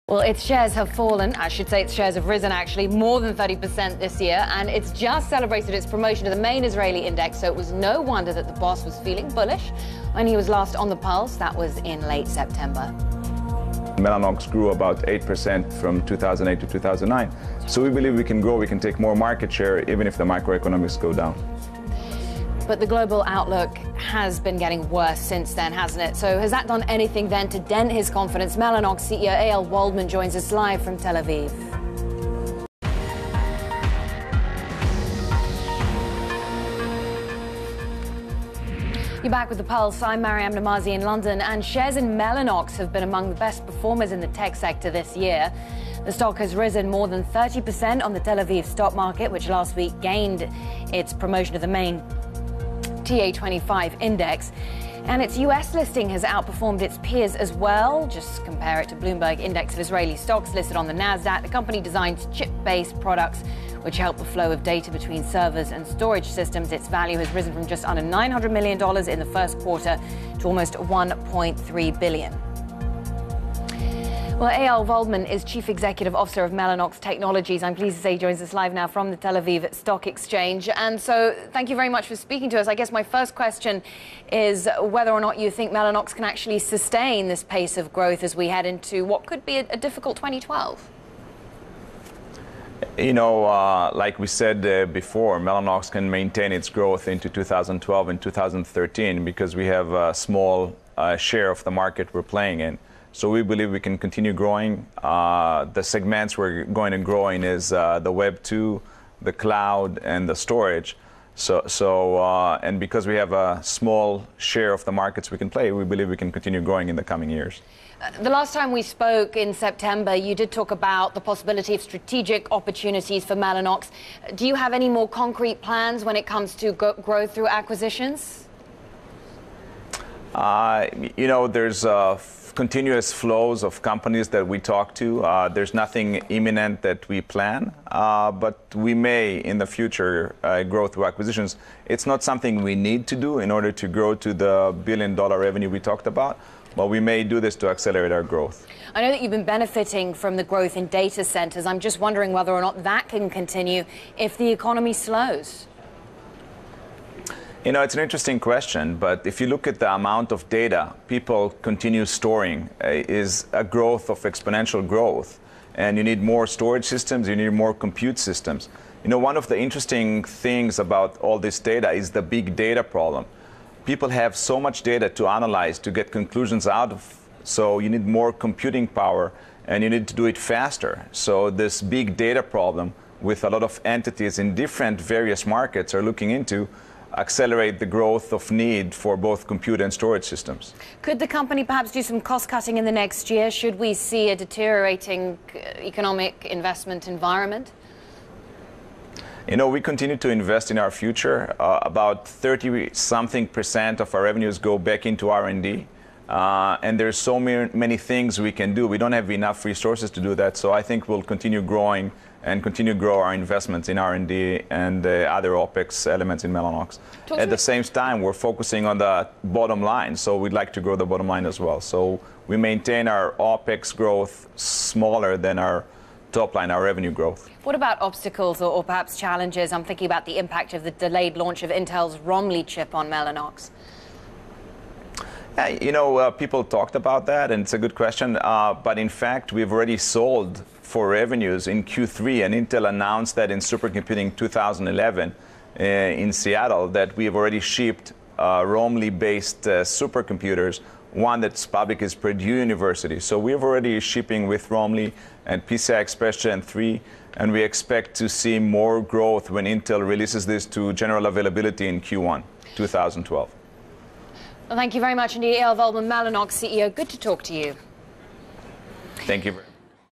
Well, its shares have fallen. I should say its shares have risen, actually, more than 30% this year. And it's just celebrated its promotion to the main Israeli index. So it was no wonder that the boss was feeling bullish when he was last on the pulse. That was in late September. Mellanox grew about 8% from 2008 to 2009. So we believe we can grow, we can take more market share, even if the macroeconomics go down. But the global outlook has been getting worse since then, hasn't it? So has that done anything then to dent his confidence? Mellanox CEO Eyal Waldman joins us live from Tel Aviv. You're back with The Pulse. I'm Maryam Nemazee in London, and shares in Mellanox have been among the best performers in the tech sector this year. The stock has risen more than 30% on the Tel Aviv stock market, which last week gained its promotion to the main TA25 index. And its US listing has outperformed its peers as well. Just compare it to Bloomberg index of Israeli stocks listed on the NASDAQ. The company designs chip-based products which help the flow of data between servers and storage systems. Its value has risen from just under $900 million in the first quarter to almost $1.3 billion. Well, Eyal Waldman is Chief Executive Officer of Mellanox Technologies. I'm pleased to say he joins us live now from the Tel Aviv Stock Exchange. And so thank you very much for speaking to us. I guess my first question is whether or not you think Mellanox can actually sustain this pace of growth as we head into what could be a difficult 2012. You know, like we said before, Mellanox can maintain its growth into 2012 and 2013 because we have a small share of the market we're playing in. So we believe we can continue growing. The segments we're going to grow in is the Web 2, the cloud, and the storage. And because we have a small share of the markets we can play, we believe we can continue growing in the coming years. The last time we spoke in September, you did talk about the possibility of strategic opportunities for Mellanox. Do you have any more concrete plans when it comes to growth through acquisitions? You know, there's continuous flows of companies that we talk to. There's nothing imminent that we plan, but we may in the future grow through acquisitions. It's not something we need to do in order to grow to the billion-dollar revenue we talked about, but we may do this to accelerate our growth. I know that you've been benefiting from the growth in data centers. I'm just wondering whether or not that can continue if the economy slows. You know, it's an interesting question, but if you look at the amount of data people continue storing, is a growth of exponential growth. And you need more storage systems, you need more compute systems. You know, one of the interesting things about all this data is the big data problem. People have so much data to analyze, to get conclusions out of, so you need more computing power, and you need to do it faster. So this big data problem, with a lot of entities in different various markets are looking into, accelerate the growth of need for both compute and storage systems. Could the company perhaps do some cost cutting in the next year? Should we see a deteriorating economic investment environment? You know, we continue to invest in our future. About 30-something% of our revenues go back into R&D. And there's so many things we can do. We don't have enough resources to do that. So I think we'll continue growing and continue to grow our investments in R&D and other OPEX elements in Mellanox. At the same time, we're focusing on the bottom line. So we'd like to grow the bottom line as well. So we maintain our OPEX growth smaller than our top line, our revenue growth. What about obstacles or perhaps challenges? I'm thinking about the impact of the delayed launch of Intel's Romley chip on Mellanox. You know, people talked about that, and it's a good question. But in fact, we've already sold for revenues in Q3, and Intel announced that in Supercomputing 2011 in Seattle that we have already shipped Romley-based supercomputers. One that's public is Purdue University. So we're already shipping with Romley and PCI Express Gen 3, and we expect to see more growth when Intel releases this to general availability in Q1 2012. Well, thank you very much indeed, Eyal Waldman, Mellanox CEO. Good to talk to you. Thank you.